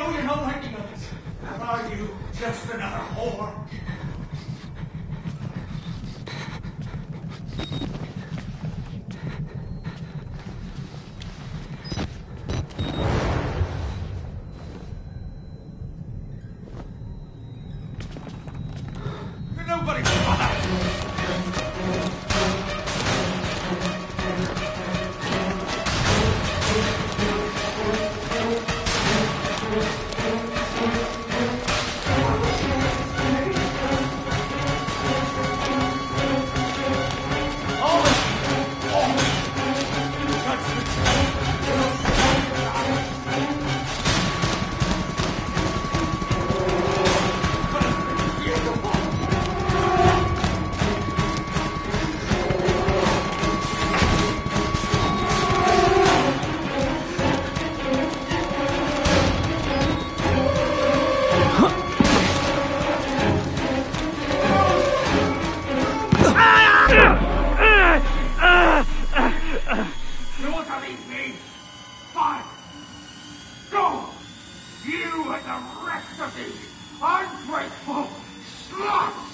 know you're not liking us. Are you just another whore? Nobody bother! You want to leave me? Fine. Go! You and the rest of these ungrateful sluts!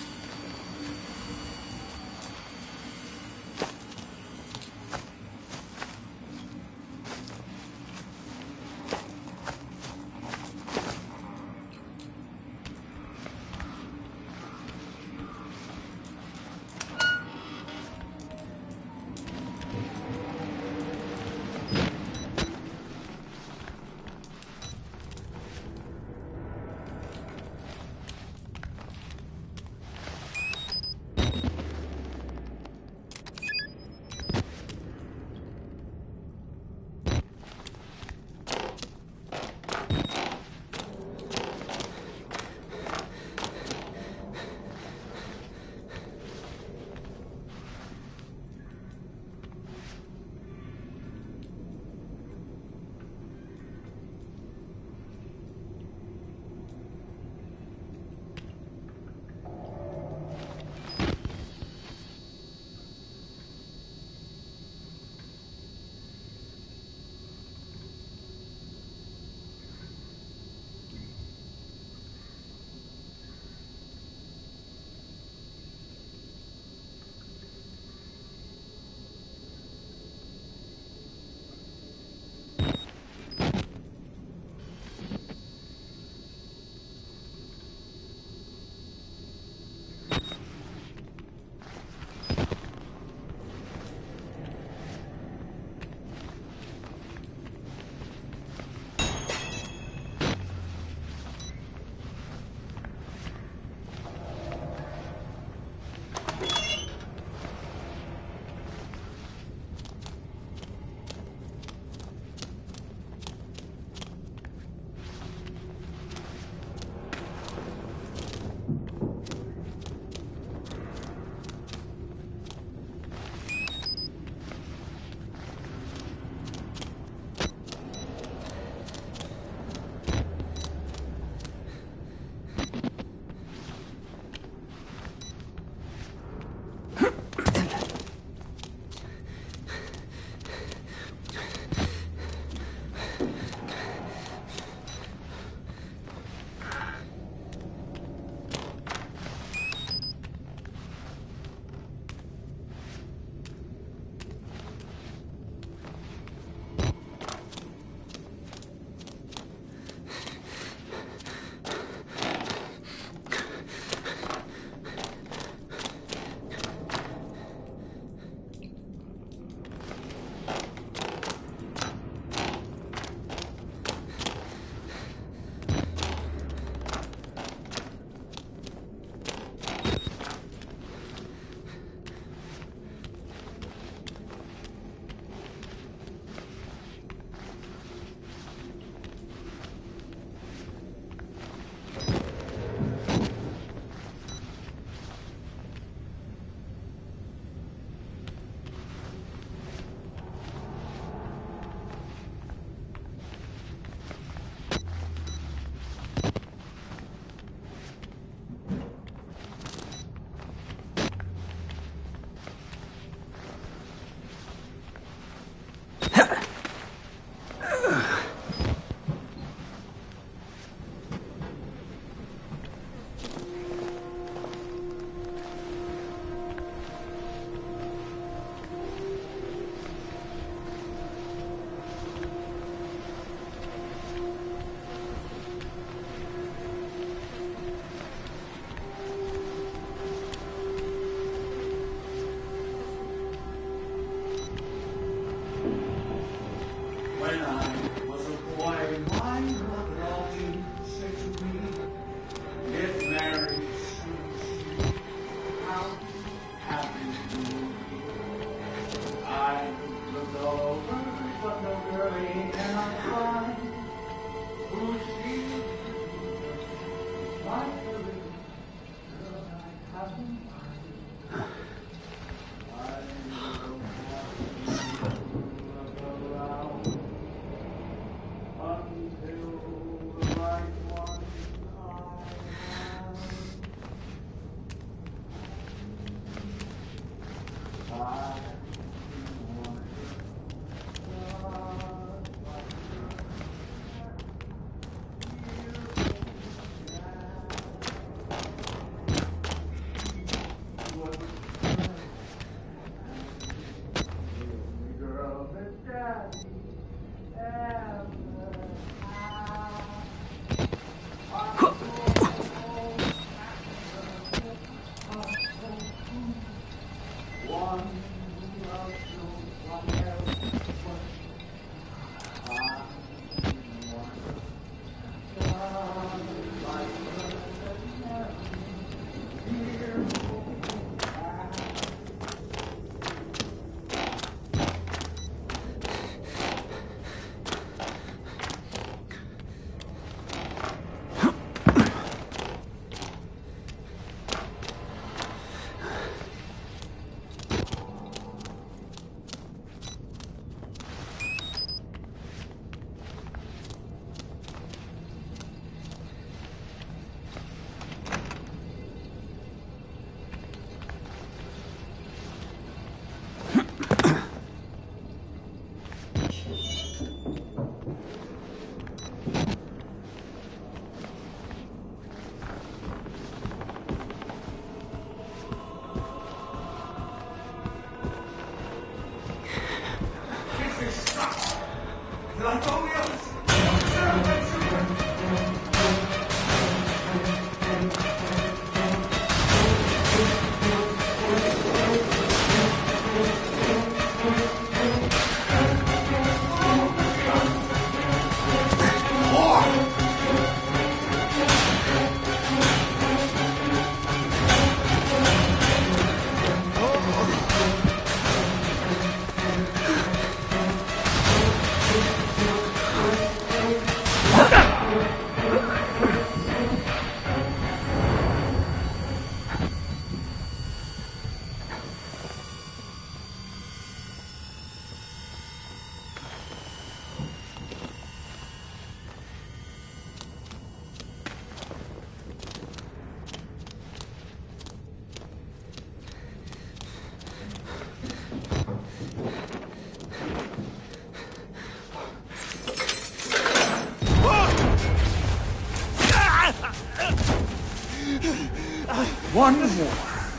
One more.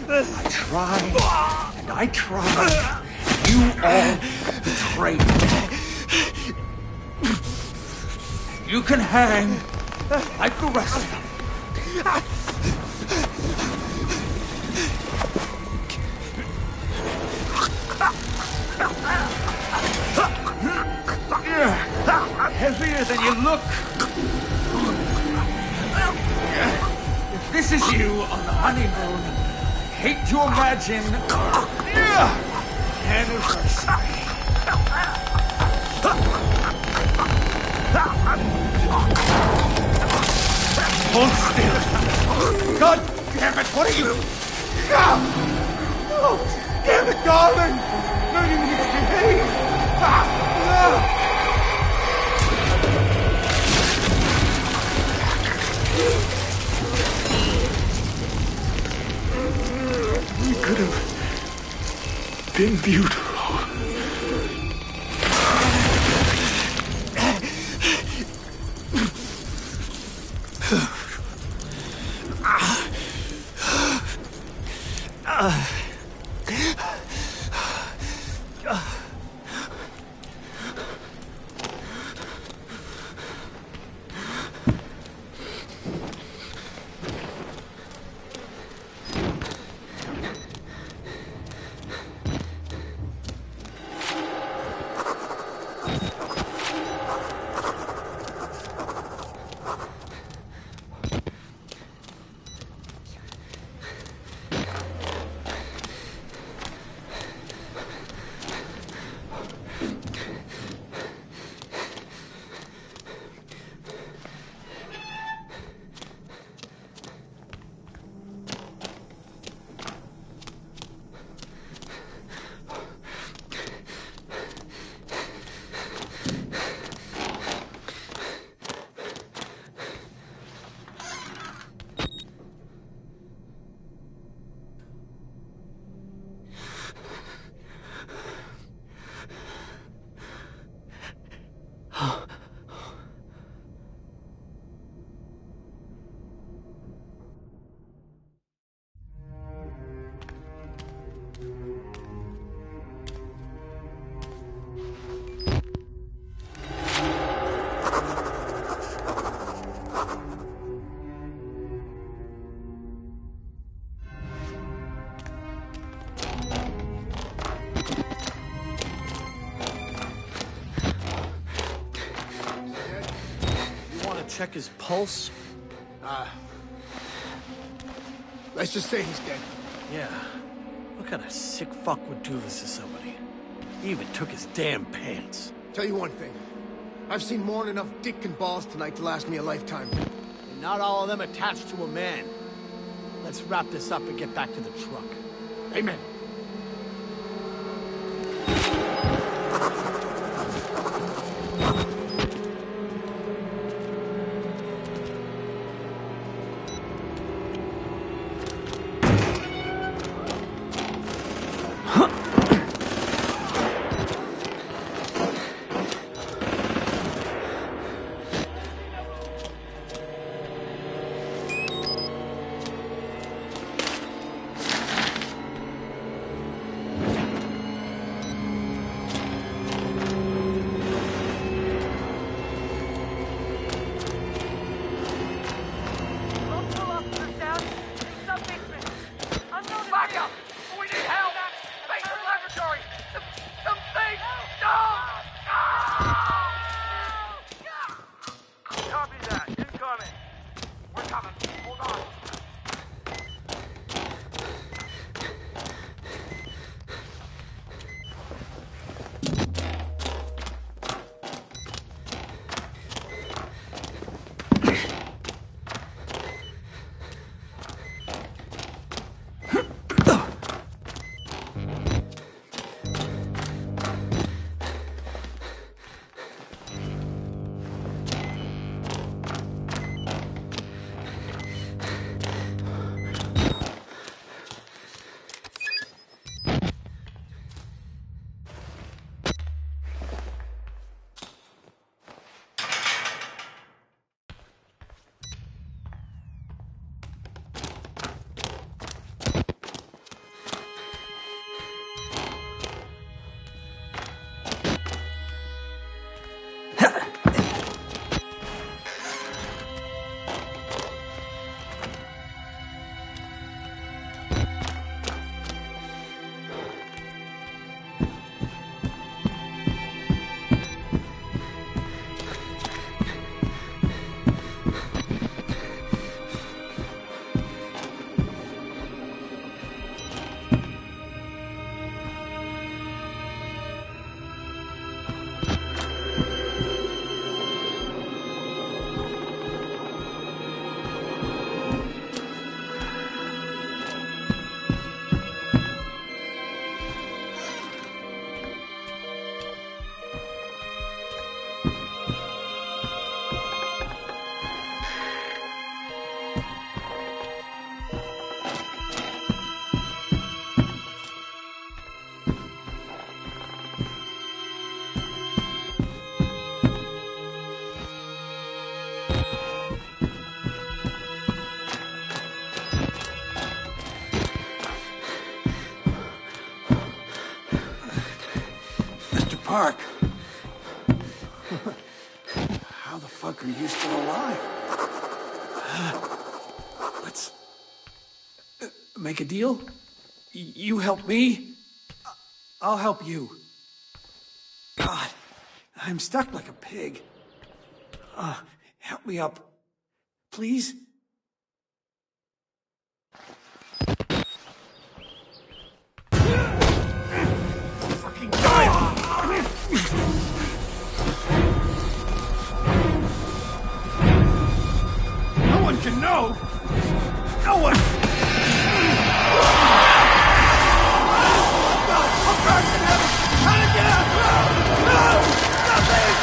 I tried, and I tried. You all betrayed me. You can hang like the rest of them. Heavier than you look. If this is you on the honeymoon, I hate to imagine our anniversary. Hold still. God damn it, what are you? Oh, damn it, darling. No, you need to behave. We could have been beautiful. check his pulse? Let's just say he's dead. Yeah. What kind of sick fuck would do this to somebody? He even took his damn pants. Tell you one thing. I've seen more than enough dick and balls tonight to last me a lifetime. And not all of them attached to a man. Let's wrap this up and get back to the truck. Amen. Park. How the fuck are you still alive? Let's make a deal. You help me, I'll help you. God, I'm stuck like a pig. Help me up, please. Fucking die! No one can know! No one! How to get out! No! Nothing!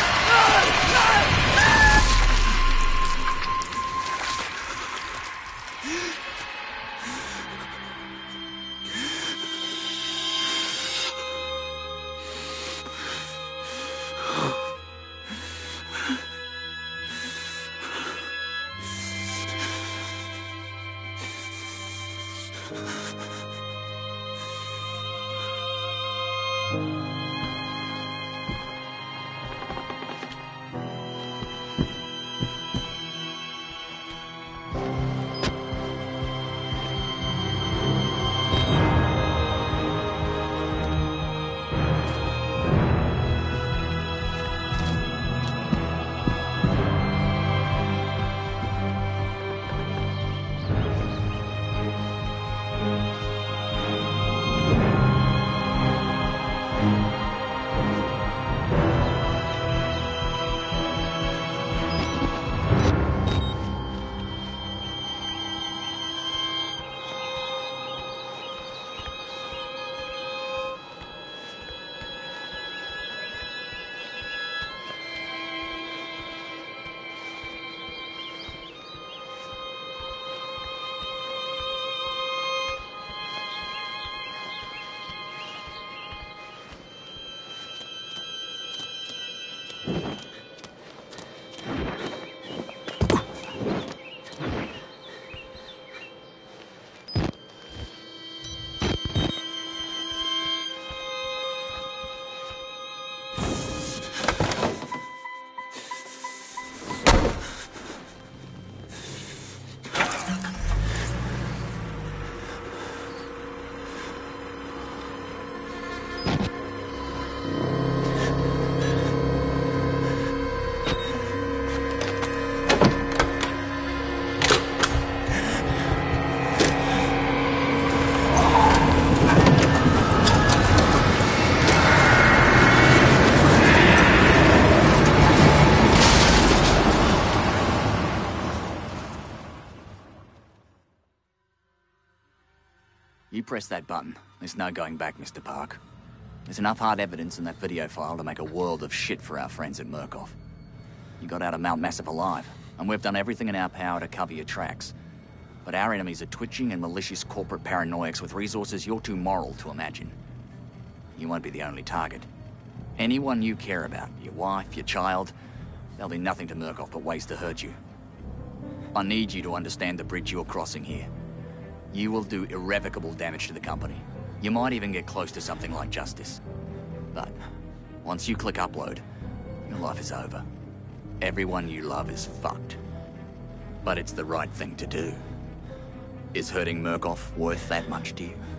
You press that button, there's no going back, Mr. Park. There's enough hard evidence in that video file to make a world of shit for our friends at Murkoff. You got out of Mount Massive alive, and we've done everything in our power to cover your tracks. But our enemies are twitching and malicious corporate paranoics with resources you're too moral to imagine. You won't be the only target. Anyone you care about, your wife, your child, there'll be nothing to Murkoff but ways to hurt you. I need you to understand the bridge you're crossing here. You will do irrevocable damage to the company. You might even get close to something like justice. But once you click upload, your life is over. Everyone you love is fucked. But it's the right thing to do. Is hurting Murkoff worth that much to you?